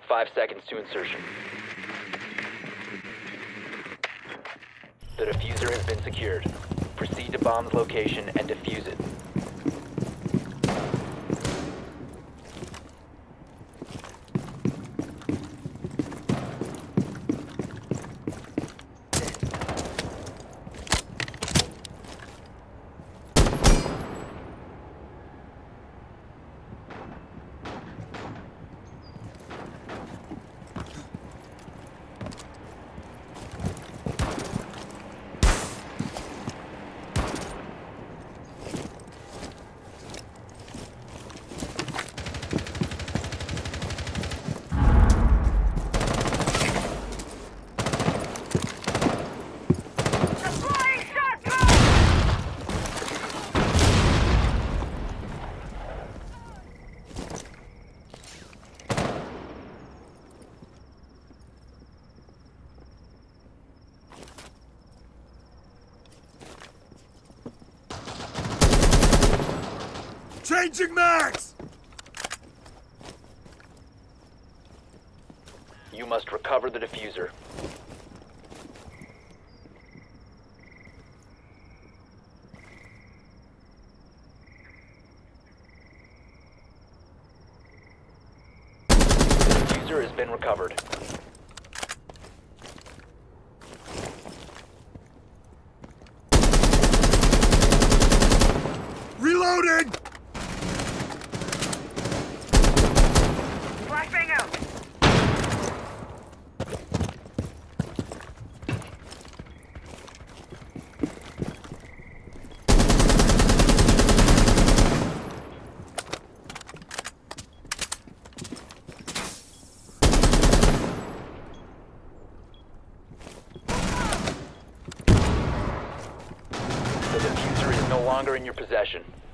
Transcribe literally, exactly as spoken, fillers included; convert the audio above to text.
Five seconds to insertion. The diffuser has been secured. Proceed to bomb's location and defuse it. Changing mags! You must recover the diffuser. The diffuser has been recovered. Reloading! Flashbang out. The diffuser is no longer in your possession.